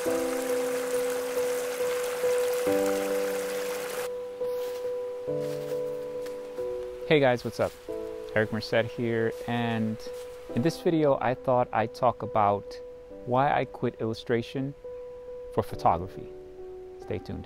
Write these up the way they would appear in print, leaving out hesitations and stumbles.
Hey guys, what's up? Eric Merced here, and in this video I thought I'd talk about why I quit illustration for photography. Stay tuned.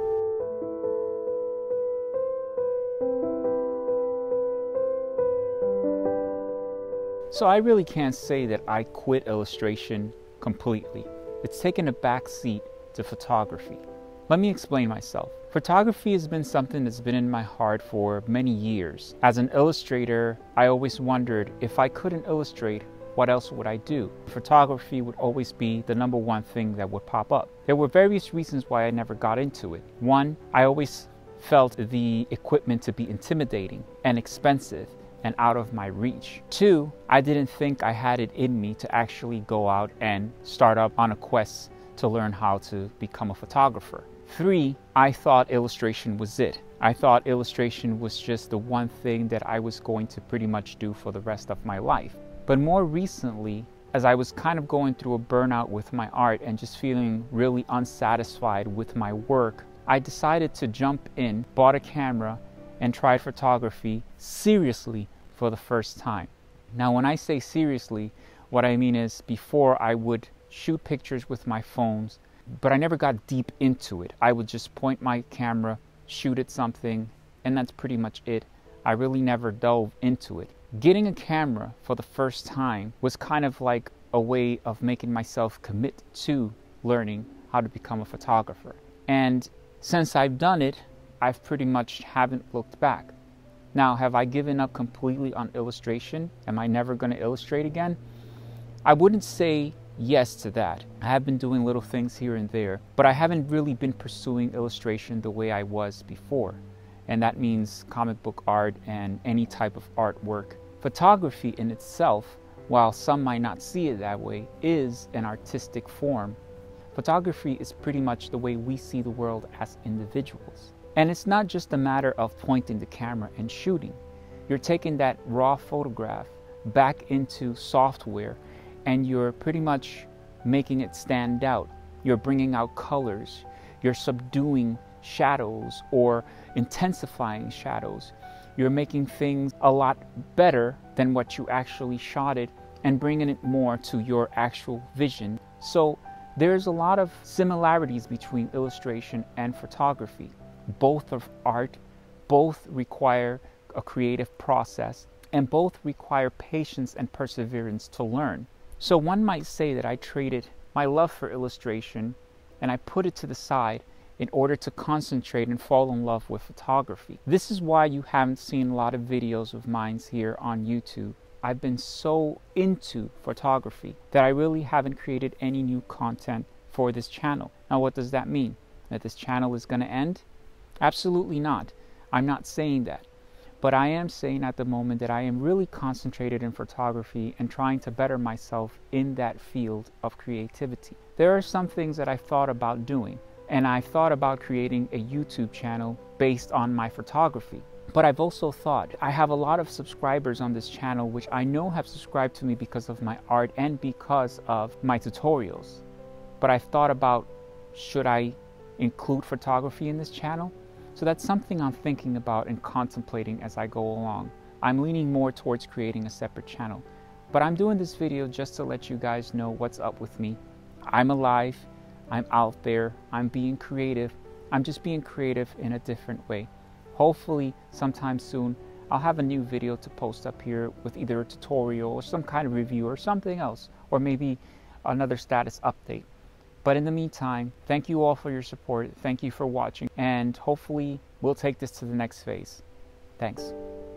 So I really can't say that I quit illustration completely. It's taken a back seat to photography. Let me explain myself. Photography has been something that's been in my heart for many years. As an illustrator, I always wondered if I couldn't illustrate, what else would I do? Photography would always be the number one thing that would pop up. There were various reasons why I never got into it. One, I always felt the equipment to be intimidating and expensive and out of my reach. Two, I didn't think I had it in me to actually go out and start up on a quest to learn how to become a photographer. Three, I thought illustration was it. I thought illustration was just the one thing that I was going to pretty much do for the rest of my life. But more recently, as I was kind of going through a burnout with my art and just feeling really unsatisfied with my work, I decided to jump in, bought a camera, and tried photography seriously for the first time. Now, when I say seriously, what I mean is before I would shoot pictures with my phones, but I never got deep into it. I would just point my camera, shoot at something, and that's pretty much it. I really never dove into it. Getting a camera for the first time was kind of like a way of making myself commit to learning how to become a photographer. And since I've done it, I've pretty much haven't looked back. Now, have I given up completely on illustration? Am I never going to illustrate again? I wouldn't say yes to that. I have been doing little things here and there, but I haven't really been pursuing illustration the way I was before. And that means comic book art and any type of artwork. Photography in itself, while some might not see it that way, is an artistic form. Photography is pretty much the way we see the world as individuals. And it's not just a matter of pointing the camera and shooting. You're taking that raw photograph back into software and you're pretty much making it stand out. You're bringing out colors. You're subduing shadows or intensifying shadows. You're making things a lot better than what you actually shot it and bringing it more to your actual vision. So there's a lot of similarities between illustration and photography. Both are art, both require a creative process, and both require patience and perseverance to learn. So one might say that I traded my love for illustration and I put it to the side in order to concentrate and fall in love with photography. This is why you haven't seen a lot of videos of mine here on YouTube. I've been so into photography that I really haven't created any new content for this channel. Now, what does that mean? That this channel is going to end? Absolutely not. I'm not saying that. But I am saying at the moment that I am really concentrated in photography and trying to better myself in that field of creativity. There are some things that I've thought about doing, and I've thought about creating a YouTube channel based on my photography. But I've also thought, I have a lot of subscribers on this channel which I know have subscribed to me because of my art and because of my tutorials. But I've thought about, should I include photography in this channel? So that's something I'm thinking about and contemplating as I go along. I'm leaning more towards creating a separate channel. But I'm doing this video just to let you guys know what's up with me. I'm alive. I'm out there. I'm being creative. I'm just being creative in a different way. Hopefully, sometime soon, I'll have a new video to post up here with either a tutorial or some kind of review or something else, or maybe another status update. But in the meantime, thank you all for your support. Thank you for watching. And hopefully we'll take this to the next phase. Thanks.